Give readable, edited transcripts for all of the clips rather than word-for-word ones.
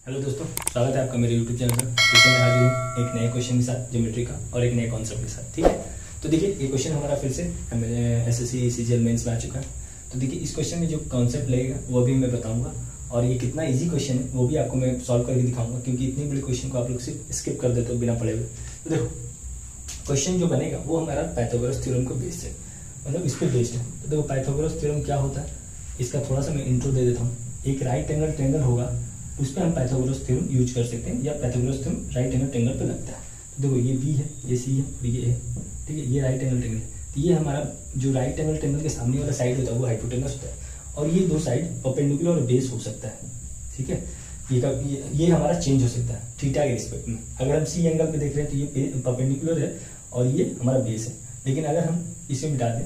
Hello दोस्तों, स्वागत है आपका मेरे YouTube चैनल पर। फिर से मैं हाजिर हूँ एक नए क्वेश्चन के साथ, ज्योमेट्री का, और एक नए कॉन्सेप्ट के साथ। ठीक है, तो देखिए ये क्वेश्चन हमारा फिर से SSC CGL मेंस में आ चुका है। तो देखिए इस क्वेश्चन में जो कॉन्सेप्ट लगेगा वो भी मैं बताऊंगा, और ये कितना इजी क्वेश्चन है वो भी आपको मैं सॉल्व करके दिखाऊंगा, क्योंकि इतनी बड़ी क्वेश्चन को आप लोग सिर्फ स्किप कर देते हो बिना पढ़े हुए। तो देखो क्वेश्चन जो बनेगा वो हमारा पाइथागोरस थ्योरम को बेस्ड है, मतलब इस पर बेस्ड है। तो देखो पाइथागोरस थ्योरम क्या होता है, इसका थोड़ा सा मैं इंट्रो दे देता हूँ। एक राइट एंगल ट्रायंगल होगा, उस पर हम पाइथागोरस थ्योरम यूज कर सकते हैं, या Pythagoras theorem right angle triangle पे लगता है। तो देखो ये बी है, ये सी है और ये है। ठीक है, ये राइट एंगल ट्रायंगल है। तो ये हमारा जो राइट एंगल ट्रायंगल के सामने वाला साइड होता है वो हाइपोटेनस होता है, और ये दो साइड परपेंडिकुलर और बेस हो सकता है। ठीक है, ये हमारा चेंज हो सकता है थीटा के रिस्पेक्ट में। अगर हम सी एंगल पे देख रहे हैं तो ये परपेंडिकुलर है और ये हमारा बेस है। लेकिन अगर हम इसे मिटा दें,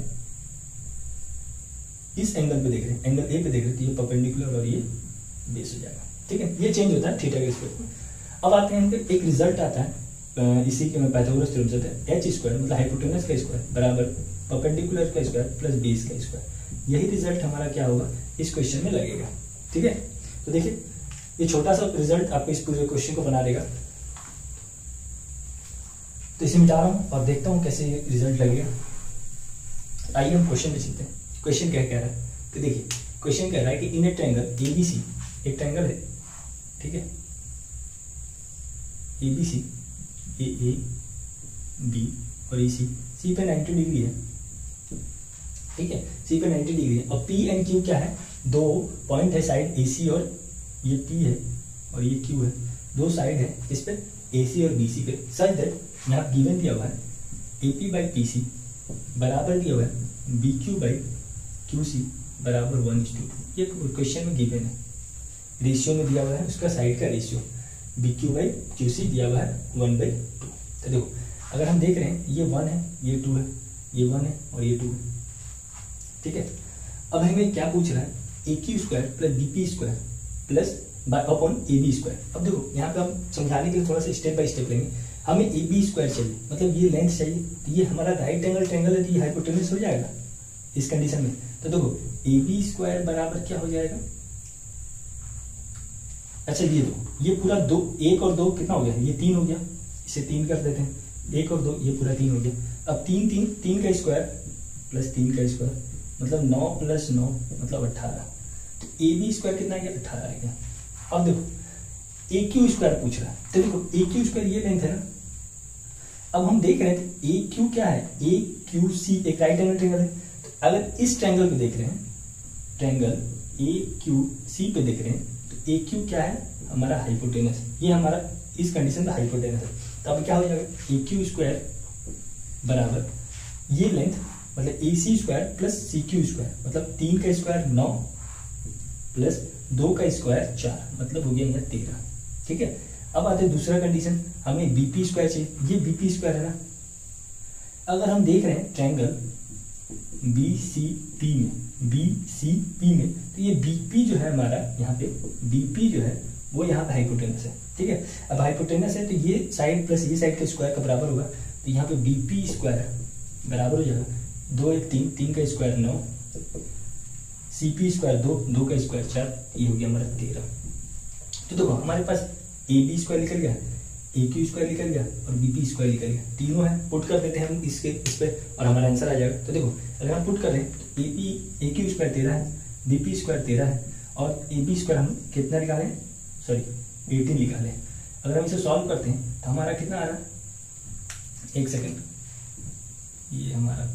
इस एंगल पे देख रहे हैं, एंगल ए पे देख रहे हैं, तो ये परपेंडिकुलर और ये बेस हो जाएगा। ठीक है, ये चेंज होता है थीटा के रिस्पेक्ट में। अब आते हैं एक रिजल्ट आता है इसी के पाइथागोरस थ्योरम से, एच स्क्वायर मतलब हाइपोटेनस का स्क्वायर बराबर परपेंडिकुलर का स्क्वायर प्लस बेस का स्क्वायर। यही रिजल्ट हमारा क्या होगा, इस क्वेश्चन में लगेगा। ठीक है, तो देखिए ये छोटा सा रिजल्ट आपको इस पूरे क्वेश्चन को बना देगा। तो इसे मिटा रहा हूं और देखता हूं कैसे ये रिजल्ट लगेगा। आइए हम क्वेश्चन में चलते हैं। क्वेश्चन क्या कह रहा है, तो देखिए क्वेश्चन कह रहा है कि इन ए ट्रायंगल ABC, एक ट्रायंगल है, ठीक है, ABC, AA, B और EC, C पे 90 डिग्री है। ठीक है, C पे 90 डिग्री है। और P एंड Q क्या है, दो पॉइंट है साइड AC, और ये P है और ये Q है, दो साइड है इस पे AC और BC पे। सच दैट यहाँ गिवन दिया हुआ है AP बाई PC बराबर दिया हुआ है BQ बाई QC बराबर 1:2। ये क्वेश्चन में गिवन है, रेशियो में दिया हुआ है उसका साइड का रेशियो BQ बाई QC दिया हुआ है 1/2। तो देखो अगर हम देख रहे हैं ये 1 है, ये 2 है, ये 1 है और ये 2 है। ठीक है, अब हमें क्या पूछ रहा है, AQ square plus BP square plus upon AB square. अब देखो यहाँ पे हम समझाने के लिए थोड़ा सा स्टेप बाय स्टेप लेंगे। हमें AB स्क्वायर चाहिए, मतलब ये लेंथ चाहिए, तो ये हमारा राइट एंगल ट्रायंगल है, तो ये हाइपोटेनस हो जाएगा इस कंडीशन में। तो देखो AB स्क्वायर बराबर क्या हो जाएगा, अच्छा ये दो, ये पूरा दो, एक और दो कितना हो गया, ये 3 हो गया, इसे 3 कर देते हैं, 1 और 2 ये पूरा 3 हो गया। अब 3 का स्क्वायर प्लस 3 का स्क्वायर मतलब 9 प्लस 9 मतलब 18। तो AB स्क्वायर कितना आ गया, 18 आ गया। अब देखो AQ स्क्वायर पूछ रहा है, तो देखो AQ स्क्वायर ये लेंथ है ना। अब हम देख रहे हैं तो AQ क्या है, AQC एक राइट एंगल ट्रायंगल है। तो अगर इस ट्रायंगल पे देख रहे हैं, ट्रायंगल AQC पे देख रहे हैं, तो AQ क्या है, हमारा हाइपोटेनस, ये हमारा इस कंडीशन में हाइपोटेनस है। तो अब क्या हो जाएगा, AQ स्क्वायर बराबर ये लेंथ मतलब AC square plus CQ square मतलब 3 का स्क्वायर 9 प्लस 2 का स्क्वायर 4 मतलब हो गया यहाँ 13। ठीक है, अब आते हैं दूसरा कंडीशन, हमें BP स्क्वायर चाहिए, ये BP स्क्वायर है ना। अगर हम देख रहे हैं ट्रायंगल BCP में, तो ये BP जो है हमारा यहाँ पे, BP जो है वो यहाँ पे हाइपोटेनस है। ठीक है, अब हाइपोटेनस है तो ये साइड प्लस ये साइड के स्क्वायर का बराबर होगा, तो यहाँ पे BP स्क्वायर बराबर हो जाएगा 2 1 3, 3 का स्क्वायर 9, CP स्क्वायर 2, 2 का स्क्वायर 4, ये हो गया हमारा 13। तो देखो हमारे पास AB स्क्वायर निकल गया, AQ स्क्वायर निकल गया और BP स्क्वायर निकल गया, तीनों है। पुट कर देते हैं हम इस पे और हमारा आंसर आ जाएगा। तो देखो अगर हम पुट कर रहे हैं तो AQ स्क्वायर 13 है, BP स्क्वायर 13 है और AB स्क्वायर हम कितना निकाले, सॉरी 18 निकाले। अगर हम इसे सॉल्व करते हैं तो हमारा कितना आ रहा है, एक सेकेंड, ये हमारा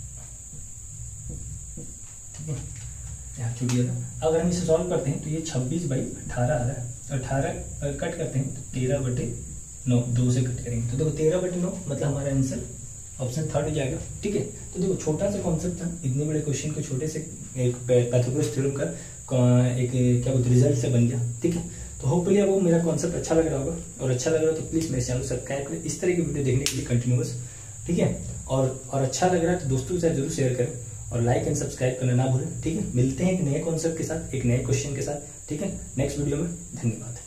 ठीक है यहाँ छूट गया था। अगर हम इसे सॉल्व करते हैं तो ये 26/18 आ रहा है, 18 कट करते हैं तो 13/9, 2 से कट करेंगे तो देखो 13/9 मतलब हमारा आंसर ऑप्शन 3 हो जाएगा। ठीक है, तो देखो छोटा सा कॉन्सेप्ट था, इतने बड़े क्वेश्चन को छोटे से एक पाइथागोरस थ्योरम का एक क्या बोलते रिजल्ट से बन गया। ठीक है, तो होपफुली आपको मेरा कॉन्सेप्ट अच्छा लग रहा होगा, और अच्छा लग रहा हो तो प्लीज मेरे चैनल सब्सक्राइब करें इस तरह की वीडियो देखने के लिए कंटिन्यूअस। ठीक है, और अच्छा लग रहा है तो दोस्तों के साथ जरूर शेयर करें और लाइक एंड सब्सक्राइब करना ना भूलें। ठीक है, मिलते हैं एक नए कॉन्सेप्ट के साथ, एक नए क्वेश्चन के साथ। ठीक है, नेक्स्ट वीडियो में। धन्यवाद।